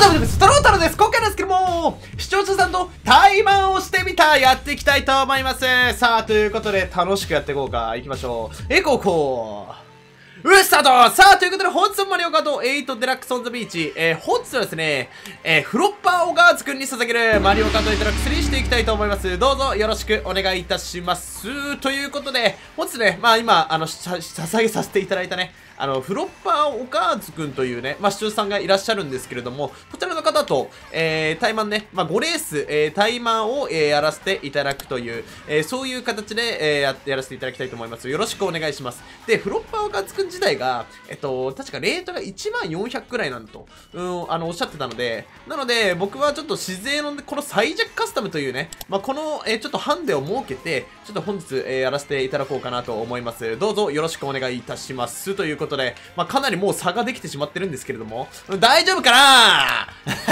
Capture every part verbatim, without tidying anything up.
はじめです。太郎太郎です。今回なんですけども、視聴者さんと対マンをしてみた、やっていきたいと思います。さあ、ということで、楽しくやっていこうか。行きましょう。えこうこう。うスタート。さあ、ということで、本日のマリオカートエイトデラックスオンザビーチ。えー、本日はですね、えー、フロッパー小川津くんに捧げるマリオカートエイトデラックススリーしていきたいと思います。どうぞよろしくお願いいたします。ということで、本日ね、まあ今、あの、さ、捧げさせていただいたね、あの、フロッパーおかずくんというね、まあ、視聴者さんがいらっしゃるんですけれども、こちらの方と、えー、タイマンね、まあ、ごレース、えー、タイマンを、えー、やらせていただくという、えー、そういう形で、えー、やってやらせていただきたいと思います。よろしくお願いします。で、フロッパーおかずくん自体が、えっと、確かレートがいちまんよんひゃくくらいなんと、うん、あの、おっしゃってたので、なので、僕はちょっと自然の、この最弱カスタムというね、まあ、この、えー、ちょっとハンデを設けて、ちょっと本日、えー、やらせていただこうかなと思います。どうぞよろしくお願いいたします。ということで、まあ、かなりもう差ができてしまってるんですけれども、大丈夫かな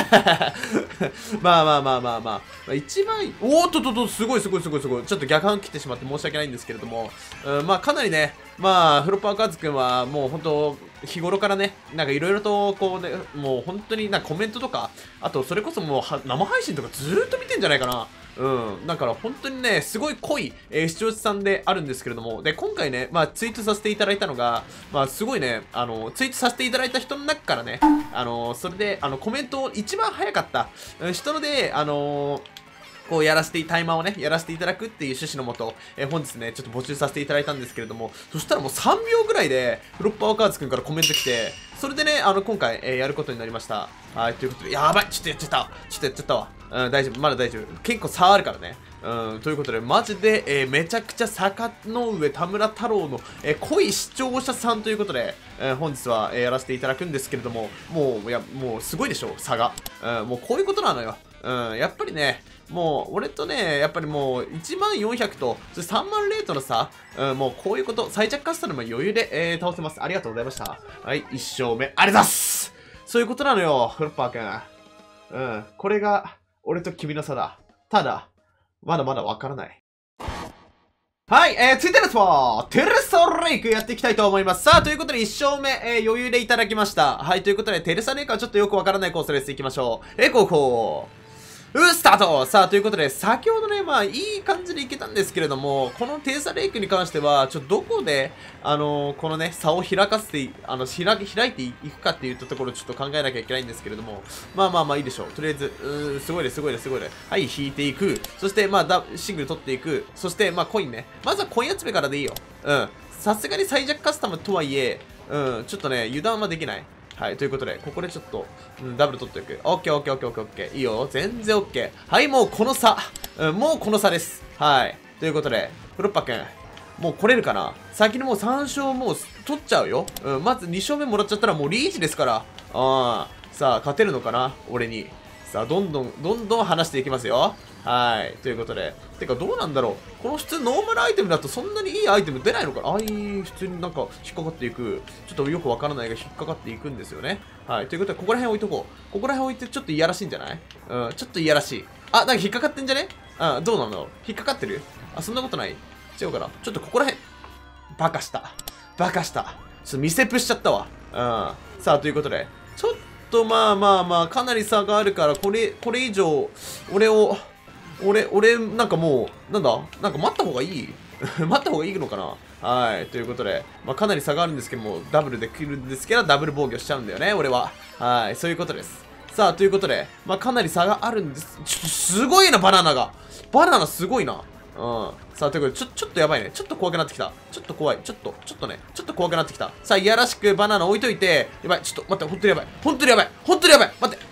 まあまあまあまあまあ、一番、おーっとっとっと、すごいすごいすごいすごい、ちょっと逆反切ってしまって申し訳ないんですけれども、うん、まあかなりね、まあ、フロッパーカズくんはもう本当、日頃からね、なんかいろいろとこうね、もう本当になんかコメントとか、あとそれこそもう生配信とかずーっと見てんじゃないかな。うん。だから本当にね、すごい濃い、えー、視聴者さんであるんですけれども、で、今回ね、まあツイートさせていただいたのが、まあすごいね、あの、ツイートさせていただいた人の中からね、あの、それで、あの、コメントを一番早かった、うん、人ので、あのー、こうやらせて、タイマーをね、やらせていただくっていう趣旨のもと、えー、本日ね、ちょっと募集させていただいたんですけれども、そしたらもうさんびょうぐらいで、フロッパーオカーズくんからコメント来て、それでね、あの、今回、えー、やることになりました。はい、ということで、やばい、ちょっとやっちゃった。ちょっとやっちゃったわ。うん、大丈夫、まだ大丈夫。結構差あるからね。うん、ということで、マジで、えー、めちゃくちゃ坂の上田村太郎の、えー、濃い視聴者さんということで、えー、本日は、えー、やらせていただくんですけれども、もう、いや、もうすごいでしょ、差が。うん、もうこういうことなのよ。うん、やっぱりね、もう、俺とね、やっぱりもう、いちまんよんひゃくと、さんまんレートの差、うん、もうこういうこと、最弱カスタムも余裕で、えー、倒せます。ありがとうございました。はい、いっ勝目、ありがとうございますそういうことなのよ、フロッパーくん。うん、これが、俺と君の差だ。ただ、まだまだわからない。はい、えー、続いてですわテレサレイクやっていきたいと思います。さあ、ということでいっ勝目、えー、余裕でいただきました。はい、ということで、テレサレイクはちょっとよくわからないコースです。いきましょう。え、こうこう。うスタートさあ、ということで、先ほどね、まあ、いい感じでいけたんですけれども、このテレサレイクに関しては、ちょっとどこで、あのー、このね、差を開かせて、あの、開開いていくかっていったところをちょっと考えなきゃいけないんですけれども、まあまあまあいいでしょう。とりあえず、うーん、すごいです、すごいです、すごいです。はい、引いていく。そして、まあ、ダシングル取っていく。そして、まあ、コインね。まずはコイン集めからでいいよ。うん。さすがに最弱カスタムとはいえ、うん、ちょっとね、油断はできない。はい、ということで、ここでちょっと、うん、ダブル取っていく。オッケーオッケーオッケーオッケーオッケー。いいよ。全然オッケー。はい、もうこの差。うん、もうこの差です。はい。ということで、フロッパくん、もう来れるかな先にもうさん勝もう取っちゃうよ。うん、まずに勝目もらっちゃったらもうリーチですから。ああ。さあ、勝てるのかな俺に。さあ、どんどん、どんどん離していきますよ。はい。ということで。てか、どうなんだろう。この普通ノーマルアイテムだとそんなにいいアイテム出ないのかなああい普通になんか引っかかっていく。ちょっとよくわからないが引っかかっていくんですよね。はい。ということで、ここら辺置いとこう。ここら辺置いてちょっといやらしいんじゃないうん、ちょっといやらしい。あ、なんか引っかかってんじゃねうん、どうなの引っかかってるあ、そんなことない違うかなちょっとここら辺。バカした。バカした。ちょっと見せプしちゃったわ。うん。さあ、ということで、ちょっとまあまあまあ、かなり差があるから、これ、これ以上、俺を、俺、俺、なんかもう、なんだなんか待った方がいい待った方がいいのかなはい。ということで、まあかなり差があるんですけども、ダブルで来るんですけど、ダブル防御しちゃうんだよね、俺は。はい。そういうことです。さあ、ということで、まあかなり差があるんです。ちょっとすごいな、バナナが。バナナすごいな。うん。さあ、ということで、ちょ、ちょっとやばいね。ちょっと怖くなってきた。ちょっと怖い。ちょっと、ちょっとね、ちょっと怖くなってきた。さあ、いやらしくバナナ置いといて、やばい。ちょっと待って、ほんとにやばい。ほんとにやばい。ほんとにやばい。待って。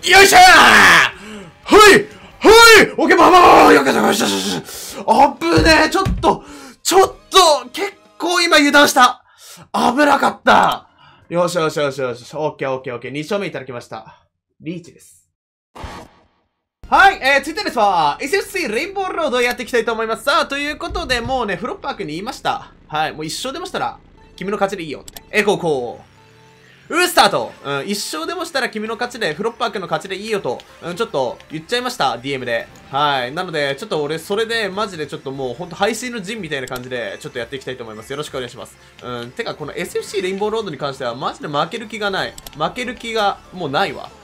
よいしょーはいはいオッケー、まあまあよかったよかったあぶねえちょっとちょっと結構今油断した危なかったよしよしよしよしオッケーオッケーオッケーに勝目いただきました。リーチです。はい、えー、続いてですわ エスエフシー レインボーロードやっていきたいと思います。さあ、ということで、もうね、フロッパー君に言いました。はい、もう一勝出ましたら、君の勝ちでいいよって。え、こうこう。うスタートうん、一勝でもしたら君の勝ちで、フロッパー君の勝ちでいいよと、うん、ちょっと言っちゃいました、ディーエム で。はい。なので、ちょっと俺、それで、マジでちょっともう、ほんと、配信の陣みたいな感じで、ちょっとやっていきたいと思います。よろしくお願いします。うん、てか、この エスエフシー レインボーロードに関しては、マジで負ける気がない。負ける気が、もうないわ。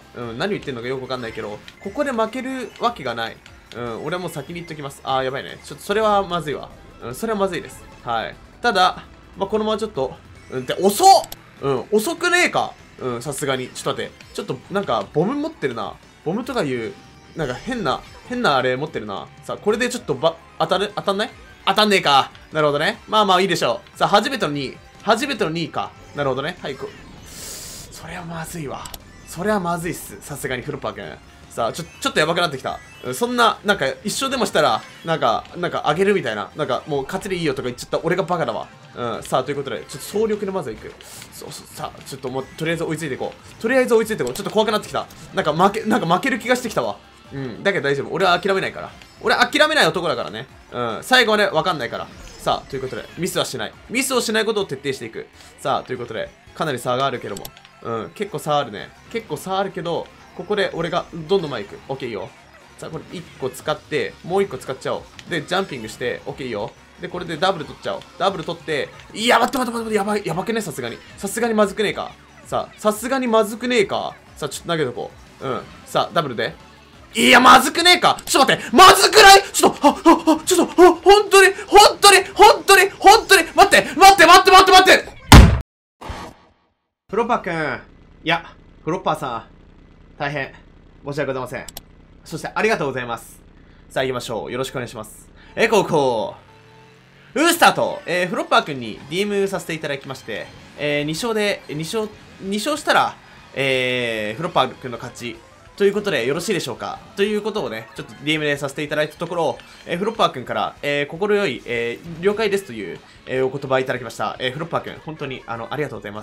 うん、何言ってんのかよくわかんないけど、ここで負けるわけがない。うん、俺はもう先に言っときます。あー、やばいね。ちょっとそれはまずいわ。うん、それはまずいです。はい。ただ、まあ、このままちょっと、うん、で、遅っうん、遅くねえかうん、さすがに。ちょっと待って。ちょっと、なんか、ボム持ってるな。ボムとかいう、なんか変な、変なあれ持ってるな。さあ、これでちょっとば、当たる当たんない当たんねえか。なるほどね。まあまあいいでしょう。さあ、初めてのにい。初めてのにいか。なるほどね。はい、こそれはまずいわ。それはまずいっす。さすがにフルパー君。さあ、ちょ、ちょっとやばくなってきた。そんな、なんか、一生でもしたら、なんか、なんか、あげるみたいな。なんか、もう、勝ちでいいよとか言っちゃった。俺がバカだわ。うん。さあ、ということで、ちょっと総力でまず行く。そうそう、さあ、ちょっともう、とりあえず追いついていこう。とりあえず追いついていこう。ちょっと怖くなってきた。なんか、負け、なんか負ける気がしてきたわ。うん。だけど大丈夫。俺は諦めないから。俺は諦めない男だからね。うん。最後はね、わかんないから。さあ、ということで、ミスはしない。ミスをしないことを徹底していく。さあ、ということで、かなり差があるけども。うん。結構差あるね。結構差あるけど、ここで俺がどんどん前行く。オッケーいいよ。さあ、これいっこ使って、もういっこ使っちゃおう。で、ジャンピングして、オッケーいいよ。で、これでダブル取っちゃおう。ダブル取って、いや、待って待って待って、やばい、やばくねさすがに。さすがにまずくねえか。さあ、さすがにまずくねえか。さあ、ちょっと投げとこう。うん。さあ、ダブルで。いや、まずくねえか。ちょっと待って。まずくないちょっと、は、は、は、ちょっと、は、ほんとに、ほんとに、ほんとに、ほんとに、待って、待って、待って、待って、待って。フロッパーくん。いや、フロッパーさん。大変。申し訳ございません。そして、ありがとうございます。さあ、行きましょう。よろしくお願いします。えー、こうこう。ウースターと、えー、フロッパーくんに ディーエム させていただきまして、えー、に勝で、に勝、に勝したら、えー、フロッパーくんの勝ち。ということで、よろしいでしょうかということをね、ちょっと ディーエム でさせていただいたところ、えー、フロッパーくんから、えー、心よい、えー、了解ですという、えー、お言葉いただきました。えー、フロッパーくん、本当に、あの、ありがとうございます。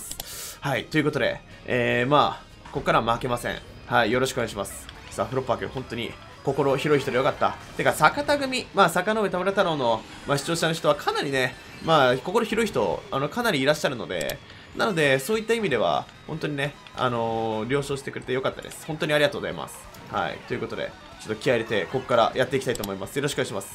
はい、ということで、えー、まあ、ここからは負けません。はい、よろしくお願いします。さあ、フロッパーくん、本当に、心広い人でよかった。てか、坂田組、まあ、坂上田村太郎の、まあ、視聴者の人はかなりね、まあ、心広い人、あの、かなりいらっしゃるので、なので、そういった意味では、本当にね、あのー、了承してくれてよかったです。本当にありがとうございます。はい。ということで、ちょっと気合い入れて、ここからやっていきたいと思います。よろしくお願いします。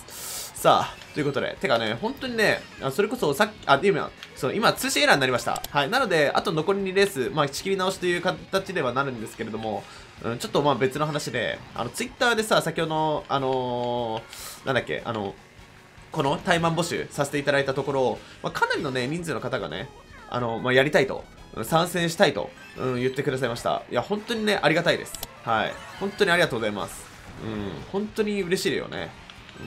さあ、ということで、てかね、本当にね、あそれこそさっき、あ、今、そう、今、通信エラーになりました。はい。なので、あと残りにレース、まあ、仕切り直しという形ではなるんですけれども、うん、ちょっとまあ別の話で、あの、ツイッターでさ、先ほどの、あのー、なんだっけ、あの、このタイマン募集させていただいたところ、まあ、かなりのね、人数の方がね、あの、まあ、やりたいと、参戦したいと、うん、言ってくださいました。いや、本当にね、ありがたいです。はい。本当にありがとうございます。うん、本当に嬉しいよね。うん、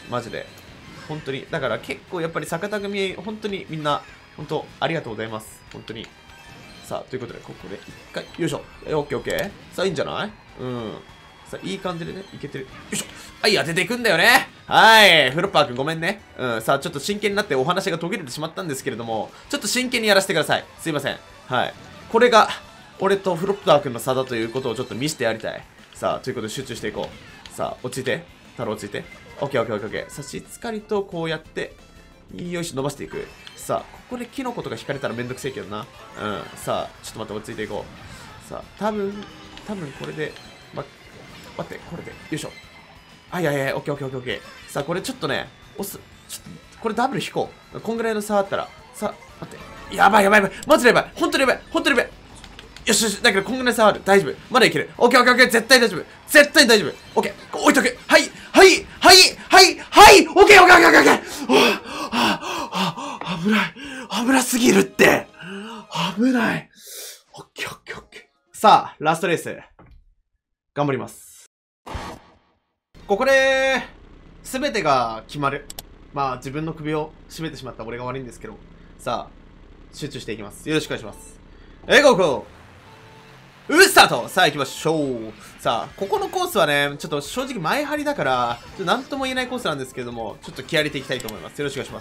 マジで。本当に。だから結構やっぱり坂田組、本当にみんな、本当ありがとうございます。本当に。さあ、ということで、ここで一回、よいしょ。え、オッケーオッケー。さあ、いいんじゃないうん。さあ、いい感じでね、いけてる。よいしょ。はい、当てていくんだよね。はい。フロッパーくんごめんね。うん。さあ、ちょっと真剣になってお話が途切れてしまったんですけれども、ちょっと真剣にやらせてください。すいません。はい。これが、俺とフロッパーくんの差だということをちょっと見せてやりたい。さあ、ということで集中していこう。さあ、落ち着いて。太郎落ち着いて。オッケーオッケーオッケーオッケー。さあ、しっかりとこうやって、よいしょ、伸ばしていく。さあ、ここでキノコとか引かれたらめんどくせえけどな。うん。さあ、ちょっと待って、落ち着いていこう。さあ、多分、多分これで、ま、待って、これで、よいしょ。はいはいはい、オッケーオッケーオッケーオッケー。さあ、これちょっとね、押す。ちょっと、これダブル引こう。こんぐらいの差あったら。さあ、待って。やばいやばいやばい。マジでやばい。ほんとにやばい。ほんとにやばい。よしよし。だけど、こんぐらい差ある。大丈夫。まだいける。オッケーオッケーオッケー。絶対大丈夫。絶対大丈夫。オッケー。置いとく。はい。はい。はい。はい。はい。オッケーオッケーオッケーオッケーオッケー。はあ、危ない。危なすぎるって。危ない。オッケーオッケーオッケー。さあ、ラストレース。頑張ります。ここで、すべてが決まる。まあ、自分の首を絞めてしまった俺が悪いんですけど。さあ、集中していきます。よろしくお願いします。えいこうこう。うスタート。さあ行きましょう。さあ、ここのコースはね、ちょっと正直前張りだから、ちょっとなんとも言えないコースなんですけれども、ちょっと気合い入れていきたいと思います。よろしくお願いします。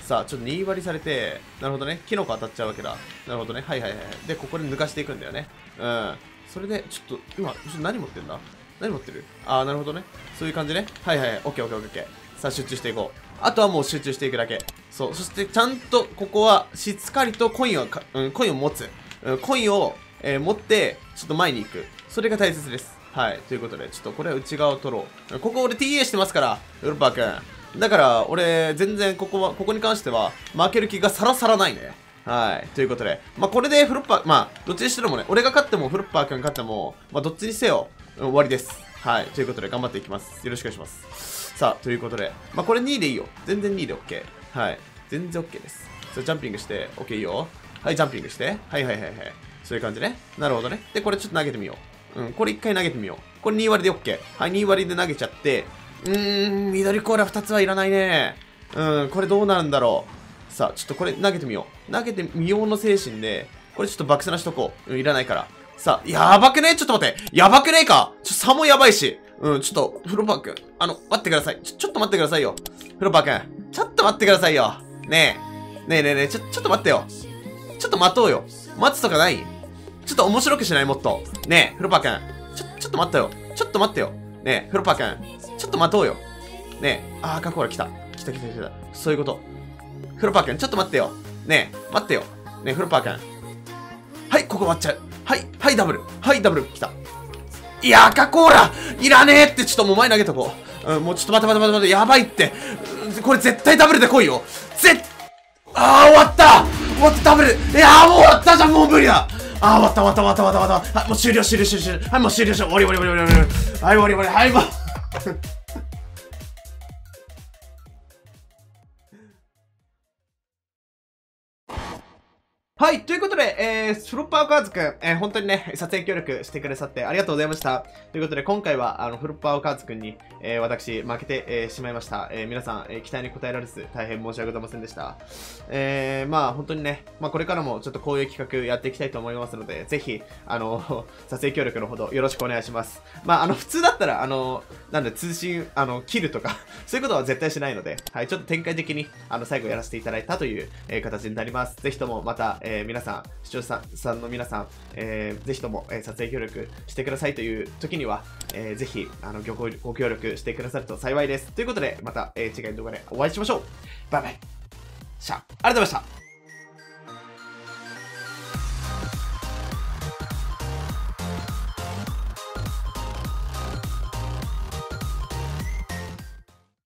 さあ、ちょっとに割りされて、なるほどね。キノコ当たっちゃうわけだ。なるほどね。はいはいはい。で、ここで抜かしていくんだよね。うん。それで、ちょっと、今、ちょっと何持ってんだ何持ってるあー、なるほどね。そういう感じね。はいはいはい。オッケーオッケーオッケーオッケー。さあ、集中していこう。あとはもう集中していくだけ。そう。そして、ちゃんと、ここは、しっかりとコインをか、うん、コインを持つ。うん、コインを、えー、持って、ちょっと前に行く。それが大切です。はい。ということで、ちょっとこれは内側を取ろう。ここ俺 ティーエー してますから、ヨルパー君。だから、俺、全然ここは、ここに関しては、負ける気がさらさらないね。 はい。ということで、まあ、これでフロッパー、まあ、どっちにしてもね、俺が勝ってもフロッパー君勝っても、まあ、どっちにせよ、うん、終わりです。はい。ということで、頑張っていきます。よろしくお願いします。さあ、ということで、まあ、これにいでいいよ。全然にいで OK。はい。全然 OK です。それジャンピングして、OK いいよ。はい、ジャンピングして。はいはいはいはい。そういう感じね。なるほどね。で、これちょっと投げてみよう。うん、これ一回投げてみよう。これに割で OK。はい、に割で投げちゃって、うーん、緑コーラふたつはいらないね。うん、これどうなるんだろう。さあ、ちょっとこれ投げてみよう。投げてみようの精神で、これちょっと爆スナしとこう。うん、いらないから。さあ、やばくねちょっと待って。やばくねえかちょ、差もやばいし。うん、ちょっと、フロパー君。あの、待ってください。ちょ、ちょっと待ってくださいよ。フロパー君。ちょっと待ってくださいよ。ねえ。ねえねえねえ、ちょ、ちょっと待ってよ。ちょっと待とうよ。待つとかないちょっと面白くしないもっと。ねえ、フロパー君。ちょ、ちょっと待ってよ。ちょっと待ってよ。ねえ、フロパー君。ちょっと待とうよ。ねえ、あー、赤コーラ来た。来た来た来た。そういうこと。フロパー君、ちょっと待ってよ。ねえ、待ってよ。ねえ、フロパー君。はい、ここ終わっちゃう。はい、はい、ダブル。はい、ダブル来た。いや、赤コーラいらねえって、ちょっともう前投げとこう。うん、もうちょっと待って待って待って待って、やばいって。うん、これ絶対ダブルで来いよ。ぜあー、終わった終わった、ダブル。いやー、もう終わったじゃん、もう無理だ。あー、終わった終わった終わった終わった終わった。はい、もう終了終了終了終了。はい、もう終了終了。終わり終わり終わり終わり。はい、終わり終わり。はい、もう。はい、ということで、えー、フロッパーカーズくん、えー、本当にね、撮影協力してくださってありがとうございました。ということで、今回は、あの、フロッパーカーズくんに、えー、私、負けて、えー、しまいました。えー、皆さん、えー、期待に応えられず、大変申し訳ございませんでした。えー、まあ、本当にね、まあ、これからもちょっとこういう企画やっていきたいと思いますので、ぜひ、あの、撮影協力のほどよろしくお願いします。まあ、あの、普通だったら、あの、なんで、通信、あの、切るとか、そういうことは絶対しないので、はい、ちょっと展開的に、あの、最後やらせていただいたという、えー、形になります。ぜひとも、また、えー、皆さん、視聴者さんの皆さん、えー、ぜひとも、えー、撮影協力してくださいという時には、えー、ぜひあの ご, ご協力してくださると幸いです。ということで、また、えー、次回の動画でお会いしましょう。バイバイ。シャありがとうございました。